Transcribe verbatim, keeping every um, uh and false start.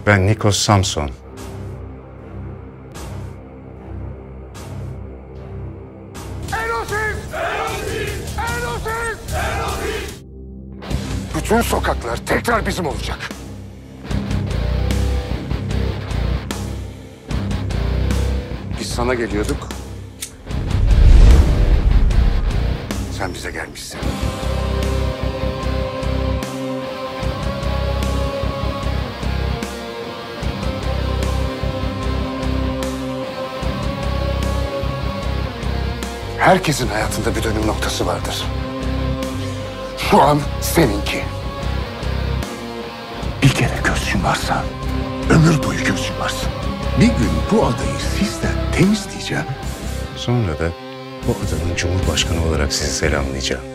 Ben Nikos Samson. Enosis! Enosis! Enosis! Enosis! Bütün sokaklar tekrar bizim olacak. Biz sana geliyorduk. Sen bize gelmişsin. Herkesin hayatında bir dönüm noktası vardır. Şu an seninki. Bir kere göz yumarsan, ömür boyu göz yumarsın. Bir gün bu adayı sizden temizleyeceğim. Sonra da bu adanın cumhurbaşkanı olarak sizi selamlayacağım.